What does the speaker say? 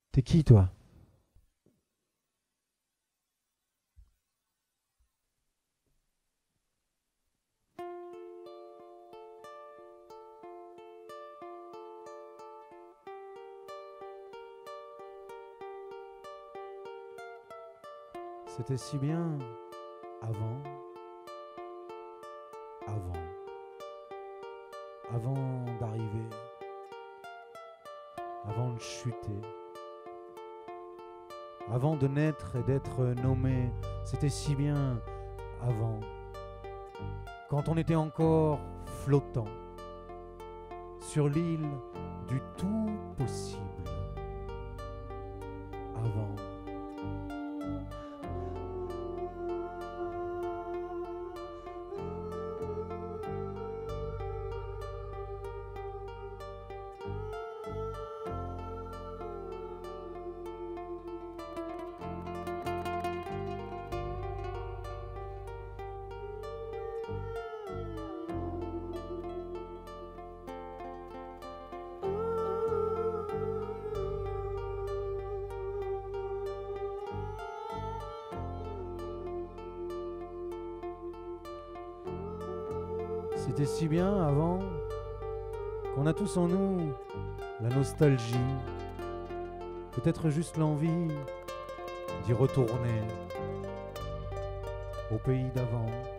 T'es qui, toi? C'était si bien avant, avant, avant d'arriver, avant de chuter, avant de naître et d'être nommé. C'était si bien avant, quand on était encore flottant sur l'île du tout possible. Avant. C'était si bien avant qu'on a tous en nous la nostalgie, peut-être juste l'envie d'y retourner au pays d'avant.